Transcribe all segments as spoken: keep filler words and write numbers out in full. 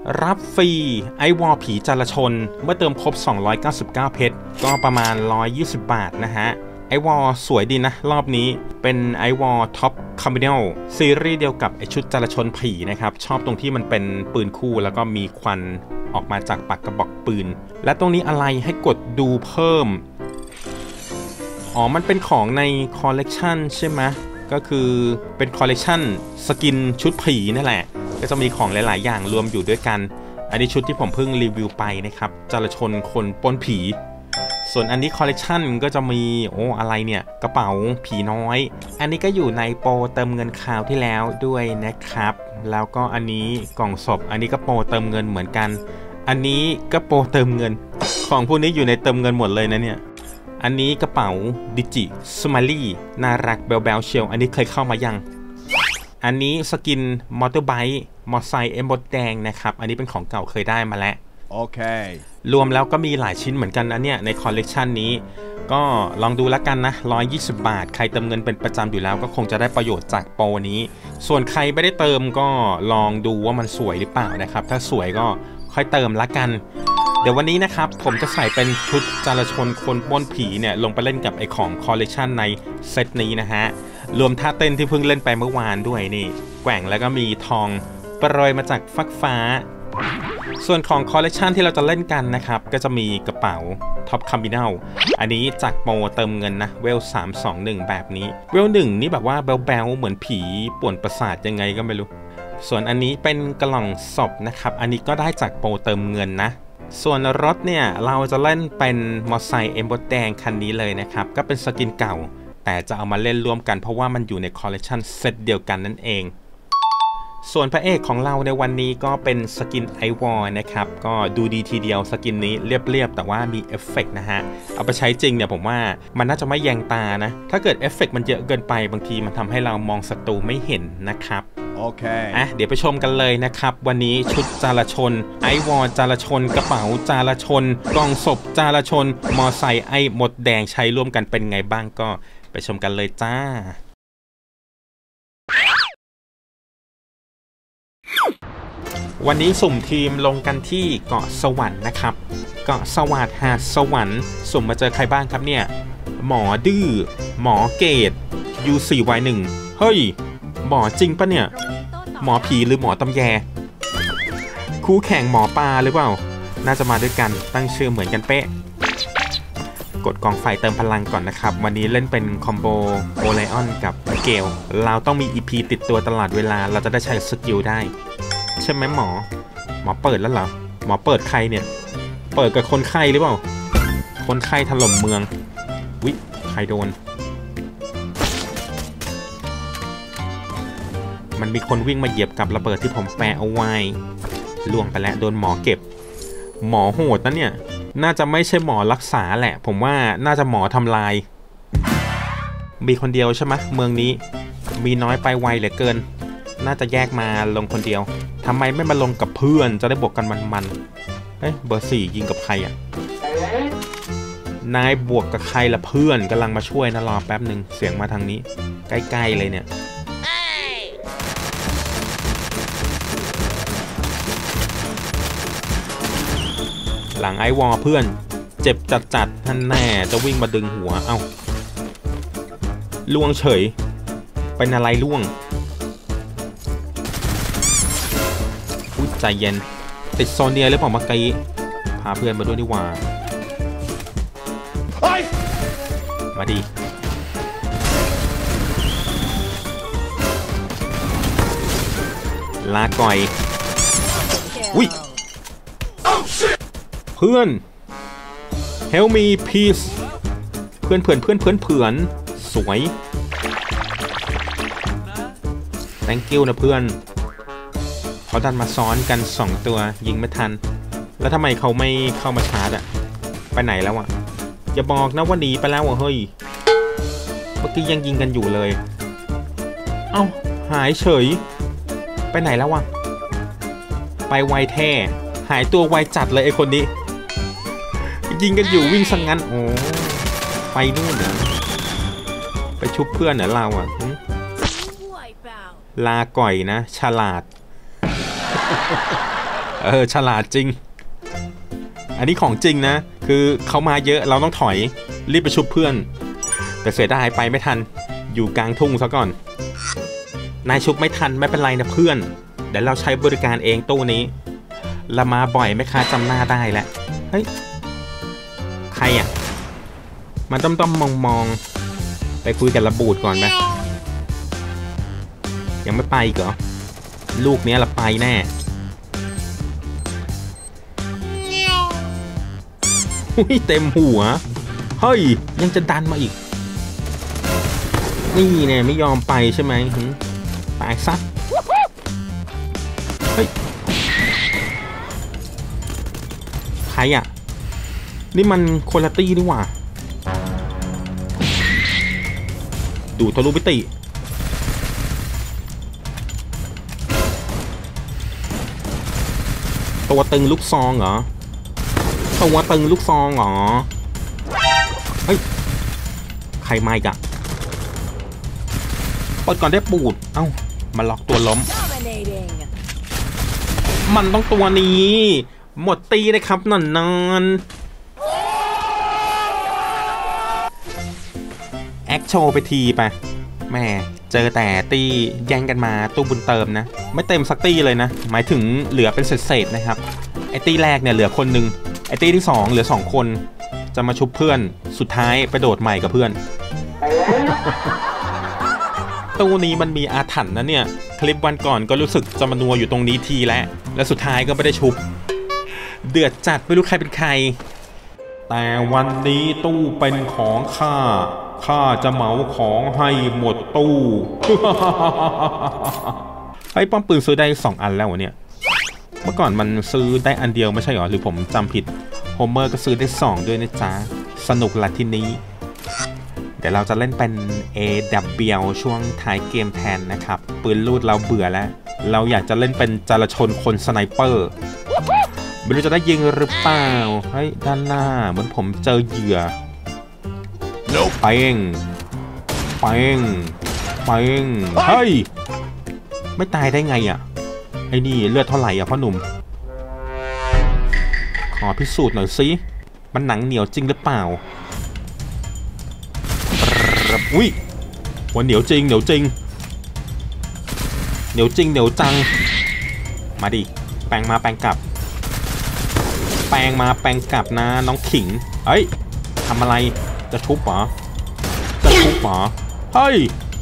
รับฟรีไอวอลผีจารชนเมื่อเติมครบสองร้อยเก้าสิบเก้าเพชรก็ประมาณหนึ่งร้อยยี่สิบบาทนะฮะไอวอลสวยดีนะรอบนี้เป็นไอวอลท็อปคอมบิเนลซีรีส์เดียวกับไอชุดจารชนผีนะครับชอบตรงที่มันเป็นปืนคู่แล้วก็มีควันออกมาจากปากกระบอกปืนและตรงนี้อะไรให้กดดูเพิ่มอ๋อมันเป็นของในคอลเลกชันใช่ไหมก็คือเป็นคอลเลกชันสกินชุดผีนั่นแหละก็จะมีของหลายๆอย่างรวมอยู่ด้วยกันอันนี้ชุดที่ผมเพิ่งรีวิวไปนะครับจารชนคนปล้นผีส่วนอันนี้คอลเลกชันก็จะมีโอ้อะไรเนี่ยกระเป๋าผีน้อยอันนี้ก็อยู่ในโปรเติมเงินคราวที่แล้วด้วยนะครับแล้วก็อันนี้กล่องศพอันนี้ก็โปรเติมเงินเหมือนกันอันนี้ก็โปรเติมเงินของพวกนี้อยู่ในเติมเงินหมดเลยนะเนี่ยอันนี้กระเป๋าดิจิสมาลี่น่ารักเบลเบลเชียวอันนี้เคยเข้ามายังอันนี้สกินมอเตอร์ไบค์มอไซค์เอ็มบดแดงนะครับอันนี้เป็นของเก่าเคยได้มาแล้วโอเครวมแล้วก็มีหลายชิ้นเหมือนกันนะเนี่ยในคอลเลกชันนี้ก็ลองดูแล้วกันนะหนึ่งร้อยยี่สิบบาทใครเติมเงินเป็นประจำอยู่แล้วก็คงจะได้ประโยชน์จากโปรนี้ส่วนใครไม่ได้เติมก็ลองดูว่ามันสวยหรือเปล่านะครับถ้าสวยก็ค่อยเติมละกันเดี๋ยววันนี้นะครับผมจะใส่เป็นชุดจารชนคนปล้นผีเนี่ยลงไปเล่นกับไอของคอลเลกชันในเซตนี้นะฮะรวมท่าเต้นที่เพิ่งเล่นไปเมื่อวานด้วยนี่แกว่งแล้วก็มีทองโปรยมาจากฟักฟ้าส่วนของคอลเลกชันที่เราจะเล่นกันนะครับก็จะมีกระเป๋าท็อปคัมบิเนลอันนี้จากโปรเติมเงินนะเวลสามสองหนึ่งแบบนี้เวลหนึ่งนี่แบบว่าแบลๆเหมือนผีป่วนประสาทยังไงก็ไม่รู้ส่วนอันนี้เป็นกล่องศพนะครับอันนี้ก็ได้จากโปรเติมเงินนะส่วนรถเนี่ยเราจะเล่นเป็นมอไซค์เอ็มบดแดงคันนี้เลยนะครับก็เป็นสกินเก่าแต่จะเอามาเล่นร่วมกันเพราะว่ามันอยู่ในคอลเลกชันเซตเดียวกันนั่นเองส่วนพระเอกของเราในวันนี้ก็เป็นสกินไอวอลนะครับก็ดูดีทีเดียวสกินนี้เรียบๆแต่ว่ามีเอฟเฟกต์นะฮะเอาไปใช้จริงเนี่ยผมว่ามันน่าจะไม่แยงตานะถ้าเกิดเอฟเฟกต์มันเยอะเกินไปบางทีมันทำให้เรามองศัตรูไม่เห็นนะครับโอเคอ่ะเดี๋ยวไปชมกันเลยนะครับวันนี้ชุดจารชนไอวอลจารชนกระเป๋าจารชนกล่องศพจารชนมอไซค์ไอหมดแดงใช้ร่วมกันเป็นไงบ้างก็ไปชมกันเลยจ้าวันนี้สุ่มทีมลงกันที่เกาะสวรรค์นะครับเกาะสวัสดิ์หาดสวรรค์สุ่มมาเจอใครบ้างครับเนี่ยหมอดื้อหมอเกต ยู โฟร์ วาย หนึ่ง เฮ้ยหมอจริงปะเนี่ยหมอผีหรือหมอตำแยคู่แข่งหมอปลาหรือเปล่าน่าจะมาด้วยกันตั้งชื่อเหมือนกันเป๊ะกดกองไฟเติมพลังก่อนนะครับวันนี้เล่นเป็นคอมโบโอไลออนกับเกลเราต้องมี อี พี ติดตัวตลอดเวลาเราจะได้ใช้สกิลได้ใช่ไหมหมอหมอเปิดแล้วเหรอหมอเปิดใครเนี่ยเปิดกับคนไข้หรือเปล่าคนไข้ถล่มเมืองวิใครโดนมันมีคนวิ่งมาเหยียบกับระเบิดที่ผมแปะเอาไว้ล่วงไปแล้วโดนหมอเก็บหมอโหดนะเนี่ยน่าจะไม่ใช่หมอรักษาแหละผมว่าน่าจะหมอทำลายมีคนเดียวใช่ไหมเมืองนี้มีน้อยไปไวเหลือเกินน่าจะแยกมาลงคนเดียวทำไมไม่มาลงกับเพื่อนจะได้บวกกันมันๆเอ้ยเบอร์สี่ยิงกับใครอ่ะนายบวกกับใครล่ะเพื่อนกำลังมาช่วยนะรอแป๊บหนึ่งเสียงมาทางนี้ใกล้ๆเลยเนี่ยหลังไอวอลเพื่อนเจ็บจัดๆท่านแน่จะวิ่งมาดึงหัวเอ้าล่วงเฉยเป็นอะไรล่วงอุ้ยใจเย็นติดโซเนียหรือเปล่าเมื่อกี้พาเพื่อนมาด้วยนี่หว่ามาดีลาก่อยอุ้ยเพื่อน Help me please เพื่อนเพื่อนเพื่อนเพื่อนเพื่อนสวย thank you นะเพื่อนเขาดันมาซ้อนกันสองตัวยิงไม่ทันแล้วทำไมเขาไม่เข้ามาชาร์จอะไปไหนแล้วอะอย่าบอกนะว่าหนีไปแล้วอะเฮ้ยเมื่อกี้ยังยิงกันอยู่เลยเอ้าหายเฉยไปไหนแล้ววะไปไวแท้หายตัวไวจัดเลยไอคนนี้ยิงกันอยู่วิ่งสังงั้นโอ้ไปนู่นเหรอไปชุบเพื่อนเหรอเราอ่ะลาก่อยนะฉลาดเออฉลาดจริงอันนี้ของจริงนะคือเขามาเยอะเราต้องถอยรีบไปชุบเพื่อนแต่เสียดายไปไม่ทันอยู่กลางทุ่งซะก่อนนายชุบไม่ทันไม่เป็นไรนะเพื่อนเดี๋ยวเราใช้บริการเองตู้นี้เรามาบ่อยไหมคะจำหน้าได้แหละเฮ้ยใครอ่ะมันต้มต้มมองมองไปคุยกับระบูดก่อนไหมยังไม่ไปอีกเหรอลูกเนี้ยเราไปแน่หุ้ยเต็มหัวเฮ้ยยังจะดันมาอีกนี่เนี่ยไม่ยอมไปใช่ไหมตายซัดเฮ้ยใครอ่ะนี่มันโคลาตี้นี่หว่าดูทะลุมิติตัวตึงลูกซองเหรอตัวตึงลูกซองเหรอเฮ้ยใครมาอีกอะปลดก่อนได้ปูดเอ้ามาล็อกตัวล้มมันต้องตัวนี้หมดตีเลยครับนอนนอนแอคโชว์ไปทีไปแม่เจอแต่ตีแย่งกันมาตู้บุญเติมนะไม่เต็มสักตีเลยนะหมายถึงเหลือเป็นเศษๆนะครับไอตีแรกเนี่ยเหลือคนหนึ่งไอตีที่สองเหลือสองคนจะมาชุบเพื่อนสุดท้ายไปโดดใหม่กับเพื่อน ตู้นี้มันมีอาถรรพ์นะเนี่ยคลิปวันก่อนก็รู้สึกจะมานัวอยู่ตรงนี้ทีแล้วและสุดท้ายก็ไม่ได้ชุบเดือดจัดไม่รู้ใครเป็นใครแต่วันนี้ตู้เป็นของข้าข้าจะเหมาของให้หมดตู้ไอ้ป้อมปืนซื้อได้สองอันแล้วเนี่ยเมื่อก่อนมันซื้อได้อันเดียวไม่ใช่หรอหรือผมจำผิดโฮเมอร์ก็ซื้อได้สองด้วยนะจ๊ะสนุกละทีนี้เดี๋ยวเราจะเล่นเป็น เอ ดับเบิลยู ช่วงท้ายเกมแทนนะครับปืนลูดเราเบื่อแล้วเราอยากจะเล่นเป็นจารชนคนสไนเปอร์ไม่รู้จะได้ยิงหรือเปล่าเฮ้ยด้านหน้าเหมือนผมเจอเหยื่อไปเองไปเองไปเองเฮ้ยไม่ตายได้ไงอ่ะไอ้นี่เลือดเท่าไหร่อ่ะพ่อหนุ่มขอพิสูจน์หน่อยสิมันหนังเหนียวจริงหรือเปล่าอุ้ยวันเหนียวจริงเหนียวจริงเหนียวจริงเหนียวจังมาดิแปลงมาแปลงกลับแปลงมาแปลงกลับนะน้องขิงเฮ้ยทำอะไรจะทุบเหรอจะทุบเหรอเฮ้ย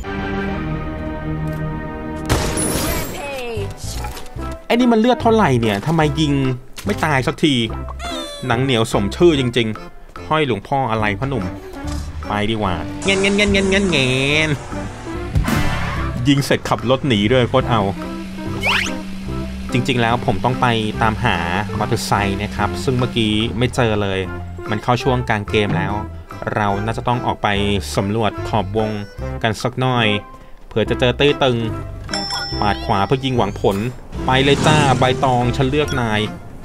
ไอ้นี่มันเลือดเท่าไหร่เนี่ยทำไมยิงไม่ตายสักทีหนังเหนียวสมชื่อจริงๆห้อยหลวงพ่ออะไรพ่อหนุ่มไปดีกว่าเงี้ยเงี้ยเงี้ยเงี้ยเงี้ยเงี้ยยิงเสร็จขับรถหนีด้วยโคตรเอาจริงๆแล้วผมต้องไปตามหามอเตอร์ไซค์นะครับซึ่งเมื่อกี้ไม่เจอเลยมันเข้าช่วงกลางเกมแล้วเราน่าจะต้องออกไปสำรวจขอบวงกันสักหน่อยเผื่อจะเจอเต้ตึงปาดขวาเพื่อยิงหวังผลไปเลยจ้าใบตองฉันเลือกนาย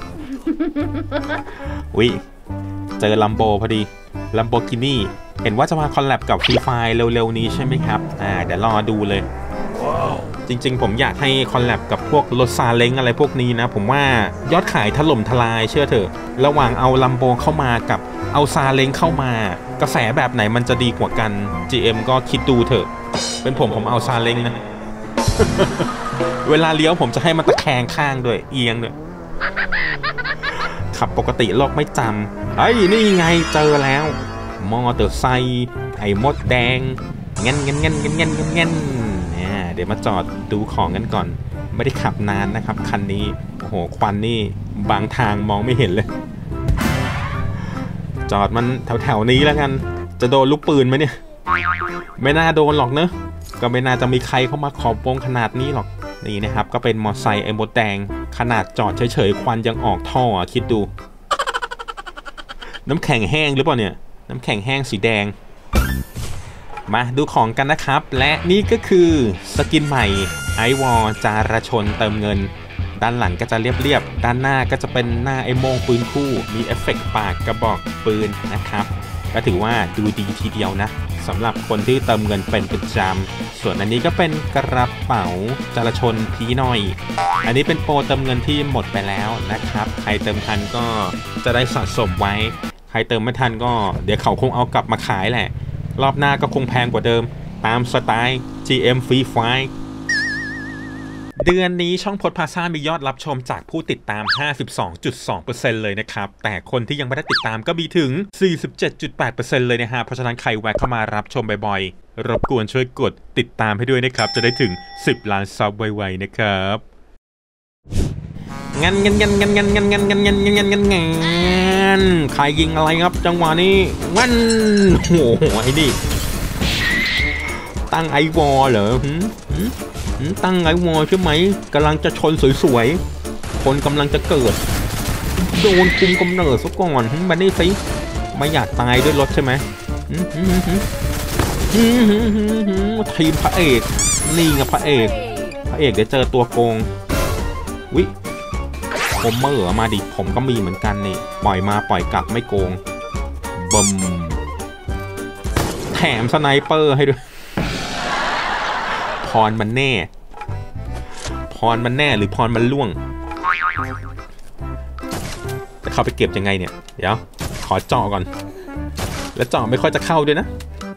อุ๊ยเจอลัมโบพอดีลัมโบกินี่เห็นว่าจะมาคอลแลบกับฟรีไฟล์เร็วๆนี้ใช่ไหมครับอ่าเดี๋ยวรอดูเลย wow. จริงๆผมอยากให้คอลแลบกับพวกรถซาเล้งอะไรพวกนี้นะผมว่ายอดขายถล่มทลายเชื่อเถอะระหว่างเอาลัมโบเข้ามากับเอาซาเล้งเข้ามากระแสแบบไหนมันจะดีกว่ากัน จี เอ็ม ก็คิดดูเถอะเป็นผมผมเอาซาเล้งนะ เวลาเลี้ยวผมจะให้มันตะแคงข้างด้วยเอียงด้วยขับปกติโลกไม่จำไอ้นี่ไงเจอแล้วมอเตอร์ไซค์ไอ้มดแดงเงี้ยเงี้ยเงี้ยเงี้ยเงี้ยเงี้ยเนี่ยเดี๋ยวมาจอดดูของกันก่อนไม่ได้ขับนานนะครับคันนี้โอ้โหควันนี่บางทางมองไม่เห็นเลยจอดมันแถวๆนี้แล้วกันจะโดนลูกปืนไหมเนี่ยไม่น่าโดนหรอกเนอะก็ไม่น่าจะมีใครเข้ามาขอบวงขนาดนี้หรอกนี่นะครับก็เป็นมอเตอร์ไซค์ไอ้มดแดงขนาดจอดเฉยๆควันยังออกท่อคิดดูน้ำแข็งแห้งหรือเปล่าเนี่ยน้ำแข็งแห้งสีแดงมาดูของกันนะครับและนี่ก็คือสกินใหม่ไอวอลจารชนเติมเงินด้านหลังก็จะเรียบๆด้านหน้าก็จะเป็นหน้าไอโมงปืนคู่มีเอฟเฟกต์ปากกระบอกปืนนะครับก็ถือว่าดูดีทีเดียวนะสำหรับคนที่เติมเงินเป็นประจำส่วนอันนี้ก็เป็นกระเป๋าจราชนผีน้อยอันนี้เป็นโปรเติมเงินที่หมดไปแล้วนะครับใครเติมทันก็จะได้สะสมไว้ใครเติมไม่ทันก็เดี๋ยวเขาคงเอากลับมาขายแหละรอบหน้าก็คงแพงกว่าเดิมตามสไตล์ จี เอ็ม Free Fire เดือนนี้ช่องพดพาซ่ามียอดรับชมจากผู้ติดตาม ห้าสิบสองจุดสองเปอร์เซ็นต์ เลยนะครับแต่คนที่ยังไม่ได้ติดตามก็มีถึง สี่สิบเจ็ดจุดแปดเปอร์เซ็นต์ เลยนะฮะเพราะฉะนั้นใครแวะเข้ามารับชมบ่อยๆรบกวนช่วยกดติดตามให้ด้วยนะครับจะได้ถึงสิบล้านซับไวๆนะครับงันงันงันงันงันงันงันงันงันงันงันงันงันใครยิงอะไรครับจังหวะนี้วันโอ้โหไอ้นี่ตั้งไอวอลเหรอตั้งไอวอลใช่ไหมกำลังจะชนสวยๆคนกำลังจะเกิดโดนคุมกำเนิดซะก่อนมานี่สิไม่อยากตายด้วยรถใช่ไหมทีมพระเอกนี่ไงพระเอกพระเอกเดี๋ยวเจอตัวโกงวิผมเมื่อมาดิผมก็มีเหมือนกันนี่ปล่อยมาปล่อยกลับไม่โกงบึมแถมสไนเปอร์ให้ด้วยพรมันแน่พรมันแน่หรือพรมันล่วงจะเข้าไปเก็บยังไงเนี่ยเดี๋ยวขอเจาะก่อนแล้วเจาะไม่ค่อยจะเข้าด้วยนะ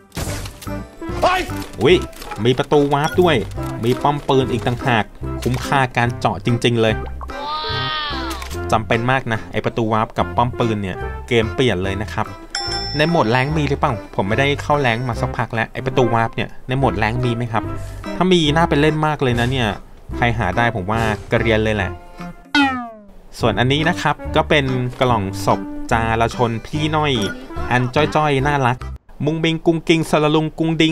อุ้ยมีประตูวาร์ปด้วยมีป้อมปืนอีกต่างหากคุ้มค่าการเจาะจริงๆเลยจำเป็นมากนะไอประตูวาร์ปกับป้อมปืนเนี่ยเกมเปลี่ยนเลยนะครับในโหมดแรงมีหรือเปล่าผมไม่ได้เข้าแรงมาสักพักแล้วไอประตูวาร์ปเนี่ยในโหมดแรงมีไหมครับถ้ามีน่าไปเล่นมากเลยนะเนี่ยใครหาได้ผมว่ากระเรียนเลยแหละส่วนอันนี้นะครับก็เป็นกล่องศพจาราชนพี่น้อยอันจ้อยๆน่ารักมุงบิงกุ้งกิงสละลุงกุ้งดิง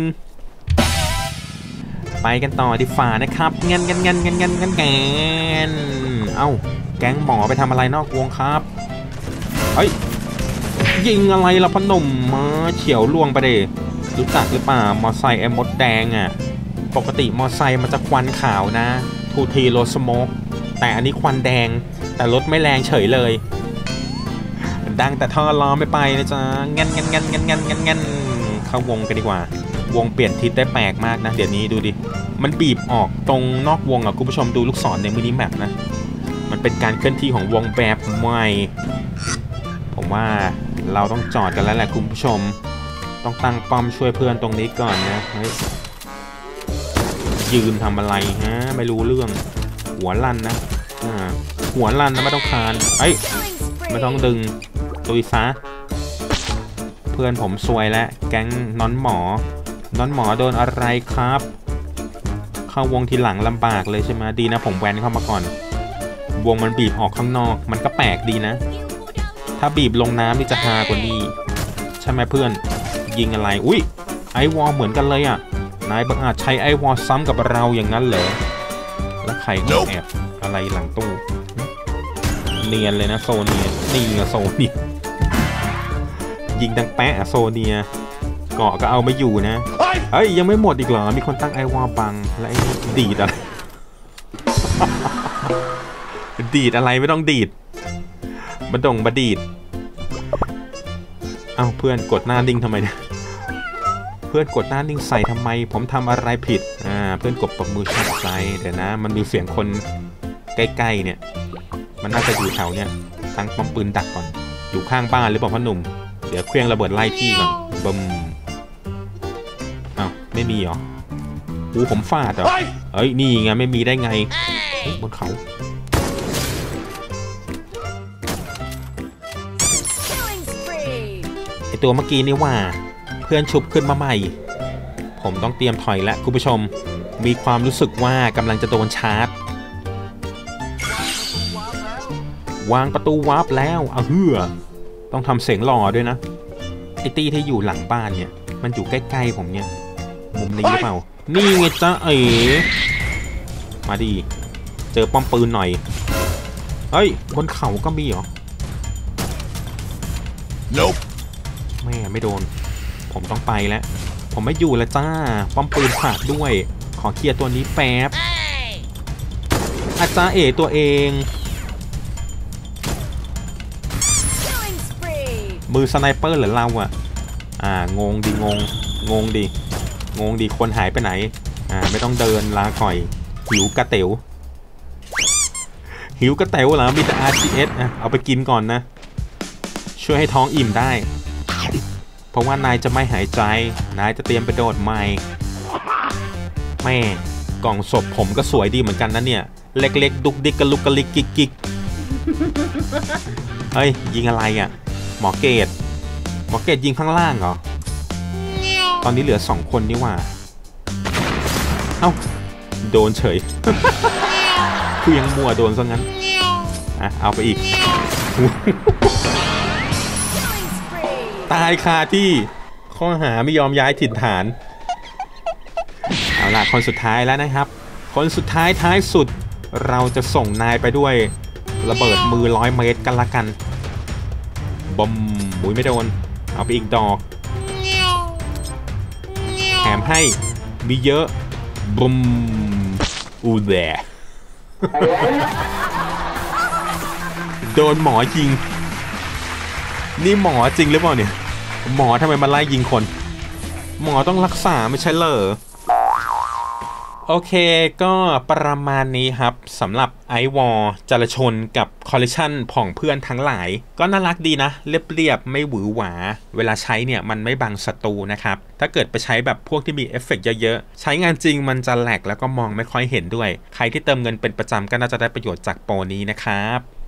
ไปกันต่อดีฝ่านะครับเงินเงินเงินเงินเงินเงินเงินเอ้าแก๊งหมอไปทำอะไรนอกวงครับเฮ้ยยิงอะไรล่ะพนมมาเฉียวล่วงไปเดรู้จักหรือเปล่ามอไซค์ไอ้มดแดงอ่ะปกติมอไซค์มันจะควันขาวนะทูทีโรสโมกแต่อันนี้ควันแดงแต่รถไม่แรงเฉยเลยดังแต่ท่อล้อไม่ไปนะจ๊ะเงินเงินเงินเงินเงินเงินเงินเข้าวงกันดีกว่าวงเปลี่ยนทิศได้แปลกมากนะเดี๋ยวนี้ดูดิมันบีบออกตรงนอกวงอ่ะคุณผู้ชมดูลูกศรในมินิแมปนะมันเป็นการเคลื่อนที่ของวงแบบใหม่ผมว่าเราต้องจอดกันแล้วแหละคุณผู้ชมต้องตั้งป้อมช่วยเพื่อนตรงนี้ก่อนนะเฮ้ยยืนทำอะไรฮะไม่รู้เรื่องหัวลั่นนะอ่าหัวลั่นนะไม่ต้องคานเอ้ยไม่ต้องดึงตุยซะเพื่อนผมซวยแล้วแก๊งน้อนหมอน้อนหมอโดนอะไรครับเข้าวงทีหลังลำบากเลยใช่ไหมดีนะผมแวนเข้ามาก่อนวงมันบีบออกข้างนอกมันก็แปลกดีนะถ้าบีบลงน้ำนี่จะฮากว่านี้ใช่ไหมเพื่อนยิงอะไรอุ้ยไอวอลเหมือนกันเลยอ่ะนายบังอาจใช้ไอวอลซ้ำกับเราอย่างนั้นเหรอแล้วใครก็แอบอะไรหลังตู้เนียนเลยนะโซเนียนี่ไงโซเนียยิงดังแปะโซเนียเกาะก็เอาไม่อยู่นะเฮ้ยยังไม่หมดอีกเหรอมีคนตั้งไอวอลบังและไอ้ดีดอะไรดีดอะไรไม่ต้องดีดมาดงมาดีดเอ้าเพื่อนกดหน้านิ่งทำไมเนี่ยเพื่อนกดหน้านิ่งใส่ทำไมผมทำอะไรผิดอ่าเพื่อนกดปมมือชัดใจเดี๋ยวนะมันมีเสียงคนใกล้ๆเนี่ยมันน่าจะอยู่แถวเนี่ยตั้งป้อมปืนดักก่อนอยู่ข้างบ้านหรือเปล่าพ่อหนุ่มเดี๋ยวเครื่องระเบิดไล่ที่ก่อนบึมเอ้าไม่มีเหรออู้ผมฟาดเหรอเอ้ยนี่ไงไม่มีได้ไงบนเขาไอตัวเมื่อกี้นี่ว่าเพื่อนชุบขึ้นมาใหม่ผมต้องเตรียมถอยแล้วคุณผู้ชมมีความรู้สึกว่ากำลังจะโดนชาร์จวางประตูวาร์ปแล้วอ่ะเฮือต้องทำเสียงหล่อด้วยนะไอตี้ที่อยู่หลังบ้านเนี่ยมันอยู่ใกล้ๆผมเนี่ยมุมนี้หรือเปล่านี่ไงจ๊ะเอ๋มาดีเจอป้อมปืนหน่อยเฮ้ยบนเขาก็มีเหรอ nope. แม่ไม่โดนผมต้องไปแล้วผมไม่อยู่แล้วจ้าป้อมปืนขาดด้วยขอเคลียร์ตัวนี้แป๊บอาจารย์เอ๋ตัวเองมือสไนเปอร์หรือเราอ่ะอ่างงดีงงงงดิงงดิคนหายไปไหนอ่าไม่ต้องเดินลาก่อยหิวกระเต๋วหิวกระเต๋วเหรอมีแต่ อาร์ ที เอส อ่ะเอาไปกินก่อนนะช่วยให้ท้องอิ่มได้เพราะว่านายจะไม่หายใจนายจะเตรียมไปโดดใหม่แม่กล่องศพผมก็สวยดีเหมือนกันนะเนี่ยเล็กๆดุกดิกกระลุกกระลิกกิกกิกเฮ้ยยิงอะไรอ่ะหมอเกตหมอเกตยิงข้างล่างเหรอตอนนี้เหลือสองคนนี่ว่าเอ้าโดนเฉย คือยังมัวโดนซะงั้นอ่ะเอาไปอีก ตายคาที่ข้อหาไม่ยอมย้ายถิ่นฐานเอาล่ะคนสุดท้ายแล้วนะครับคนสุดท้ายท้ายสุดเราจะส่งนายไปด้วยระเบิดมือร้อยเมตรกันละกันบอมมุ้ยไม่โดนเอาไปอีกดอกแถมให้มีเยอะบอมอูแดโดนหมอยิงนี่หมอจริงหรือเปล่าเนี่ยหมอทำไมมาไล่ยิงคนหมอต้องรักษาไม่ใช่เหรอโอเคก็ประมาณนี้ครับสำหรับไอวอลจารชนกับคอลเลคชันผ่องเพื่อนทั้งหลายก็น่ารักดีนะเรียบๆไม่หวือหวาเวลาใช้เนี่ยมันไม่บังศัตรูนะครับถ้าเกิดไปใช้แบบพวกที่มีเอฟเฟกต์เยอะๆใช้งานจริงมันจะแหลกแล้วก็มองไม่ค่อยเห็นด้วยใครที่เติมเงินเป็นประจำก็น่าจะได้ประโยชน์จากโปรนี้นะครับ